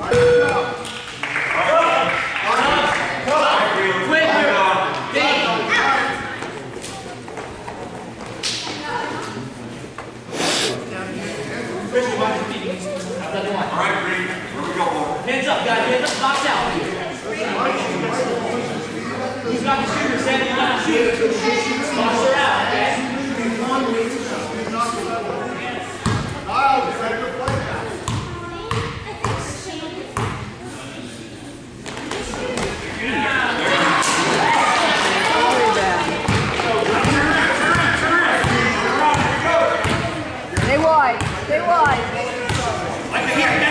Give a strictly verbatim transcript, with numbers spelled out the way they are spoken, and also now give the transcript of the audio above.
Hands up, guys. Hands up. Box out. Who's got the shooter? Sandy, you got the shooter. Box her out, okay? Stay wide. Stay wide. I can hear